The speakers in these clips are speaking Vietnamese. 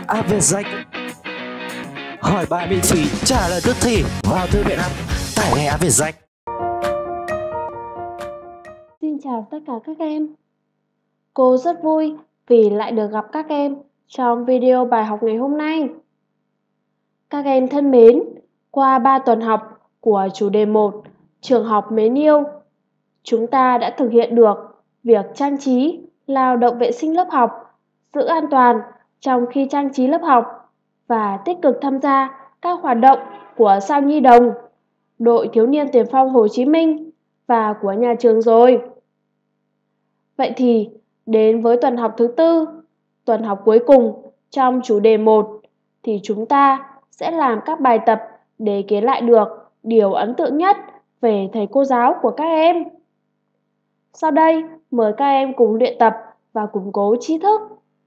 App Việt Danh. Hỏi bài miễn phí, trả lời tức thì. Vào thư viện app, tải ngay App Việt Danh. Xin chào tất cả các em. Cô rất vui vì lại được gặp các em trong video bài học ngày hôm nay. Các em thân mến, qua 3 tuần học của chủ đề 1, trường học mến yêu, chúng ta đã thực hiện được việc trang trí, lao động vệ sinh lớp học, giữ an toàn trong khi trang trí lớp học và tích cực tham gia các hoạt động của Sao Nhi Đồng, đội thiếu niên tiền phong Hồ Chí Minh và của nhà trường rồi. Vậy thì đến với tuần học thứ 4, tuần học cuối cùng trong chủ đề 1 thì chúng ta sẽ làm các bài tập để kể lại được điều ấn tượng nhất về thầy cô giáo của các em. Sau đây, mời các em cùng luyện tập và củng cố tri thức.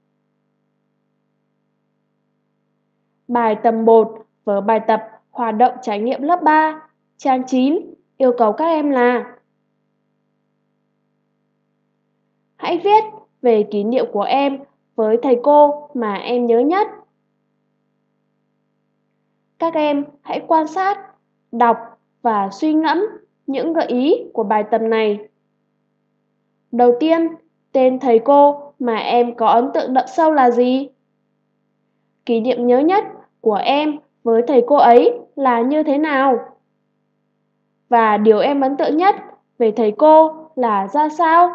Bài tập 1 với bài tập hoạt động trải nghiệm lớp 3, trang 9 yêu cầu các em là: hãy viết về kỷ niệm của em với thầy cô mà em nhớ nhất. Các em hãy quan sát, đọc và suy ngẫm những gợi ý của bài tập này. Đầu tiên, tên thầy cô mà em có ấn tượng đậm sâu là gì? Kỷ niệm nhớ nhất của em với thầy cô ấy là như thế nào? Và điều em ấn tượng nhất về thầy cô là ra sao?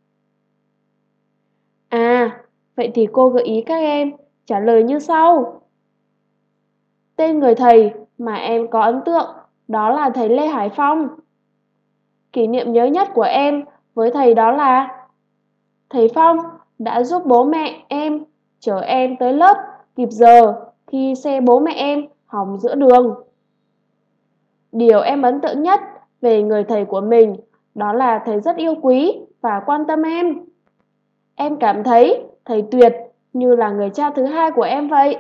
Vậy thì cô gợi ý các em trả lời như sau. Tên người thầy mà em có ấn tượng đó là thầy Lê Hải Phong. Kỷ niệm nhớ nhất của em với thầy đó là thầy Phong đã giúp bố mẹ em chở em tới lớp kịp giờ khi xe bố mẹ em hỏng giữa đường. Điều em ấn tượng nhất về người thầy của mình đó là thầy rất yêu quý và quan tâm em. Em cảm thấy thầy tuyệt như là người cha thứ hai của em vậy.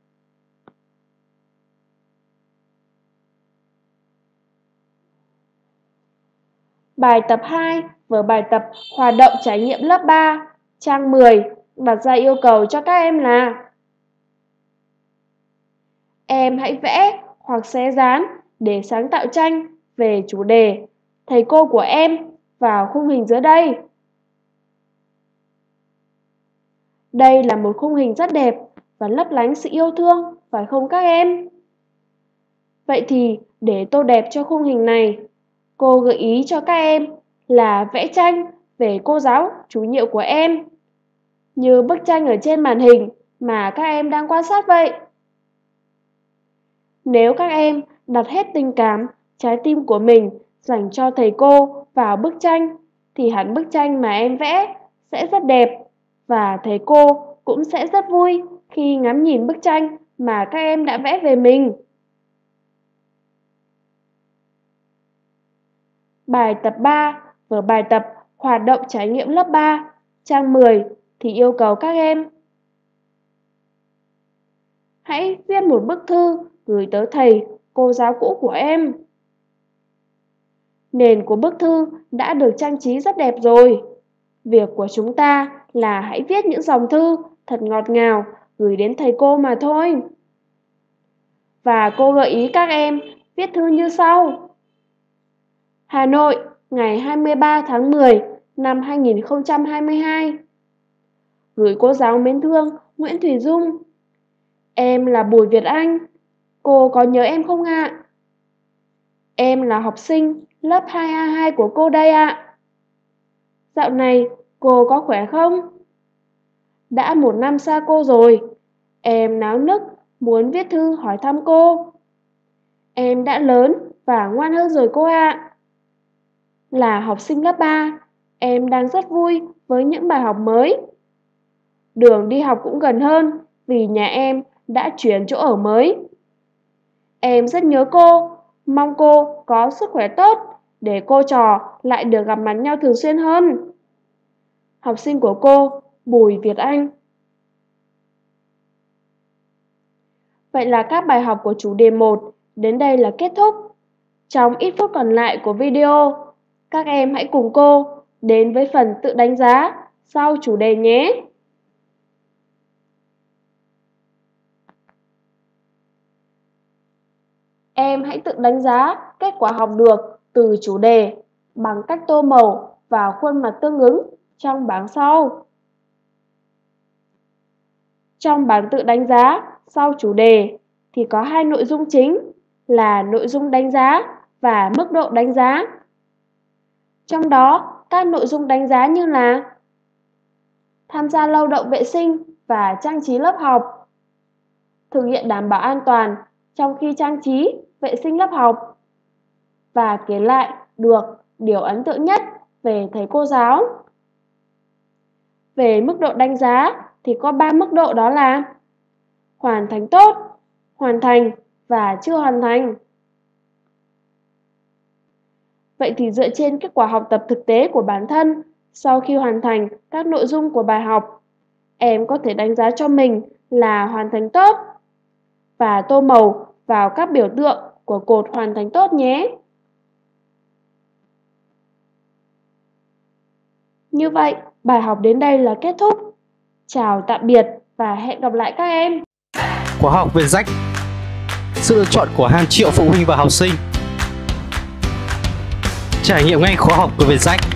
Bài tập 2 với bài tập hoạt động trải nghiệm lớp 3, trang 10 đặt ra yêu cầu cho các em là: em hãy vẽ hoặc xé dán để sáng tạo tranh về chủ đề thầy cô của em vào khung hình dưới đây. Đây là một khung hình rất đẹp và lấp lánh sự yêu thương, phải không các em? Vậy thì để tô đẹp cho khung hình này, cô gợi ý cho các em là vẽ tranh về cô giáo chủ nhiệm của em, như bức tranh ở trên màn hình mà các em đang quan sát vậy. Nếu các em đặt hết tình cảm, trái tim của mình dành cho thầy cô vào bức tranh, thì hẳn bức tranh mà em vẽ sẽ rất đẹp và thầy cô cũng sẽ rất vui khi ngắm nhìn bức tranh mà các em đã vẽ về mình. Bài tập 3 với bài tập hoạt động trải nghiệm lớp 3, trang 10 thì yêu cầu các em hãy viết một bức thư gửi tới thầy, cô giáo cũ của em. Nền của bức thư đã được trang trí rất đẹp rồi. Việc của chúng ta là hãy viết những dòng thư thật ngọt ngào gửi đến thầy cô mà thôi. Và cô gợi ý các em viết thư như sau. Hà Nội, ngày 23 tháng 10 năm 2022. Gửi cô giáo mến thương Nguyễn Thùy Dung. Em là Bùi Việt Anh. Cô có nhớ em không ạ? Em là học sinh lớp 2A2 của cô đây ạ. Dạo này cô có khỏe không? Đã 1 năm xa cô rồi. Em náo nức muốn viết thư hỏi thăm cô. Em đã lớn và ngoan hơn rồi cô ạ. Là học sinh lớp 3, em đang rất vui với những bài học mới. Đường đi học cũng gần hơn vì nhà em đã chuyển chỗ ở mới. Em rất nhớ cô, mong cô có sức khỏe tốt để cô trò lại được gặp mặt nhau thường xuyên hơn. Học sinh của cô, Bùi Việt Anh. Vậy là các bài học của chủ đề 1 đến đây là kết thúc. Trong ít phút còn lại của video, các em hãy cùng cô đến với phần tự đánh giá sau chủ đề nhé. Em hãy tự đánh giá kết quả học được từ chủ đề bằng cách tô màu vào khuôn mặt tương ứng trong bảng sau. Trong bảng tự đánh giá sau chủ đề thì có hai nội dung chính là nội dung đánh giá và mức độ đánh giá. Trong đó, các nội dung đánh giá như là tham gia lao động vệ sinh và trang trí lớp học, thực hiện đảm bảo an toàn trong khi trang trí, vệ sinh lớp học và kể lại được điều ấn tượng nhất về thầy cô giáo. Về mức độ đánh giá thì có 3 mức độ, đó là hoàn thành tốt, hoàn thành và chưa hoàn thành. Vậy thì dựa trên kết quả học tập thực tế của bản thân sau khi hoàn thành các nội dung của bài học, em có thể đánh giá cho mình là hoàn thành tốt và tô màu vào các biểu tượng của cột hoàn thành tốt nhé. Như vậy, bài học đến đây là kết thúc. Chào tạm biệt và hẹn gặp lại các em. Khóa học về rách, sự lựa chọn của hàng triệu phụ huynh và học sinh. Trải nghiệm ngay khóa học của Vietjet.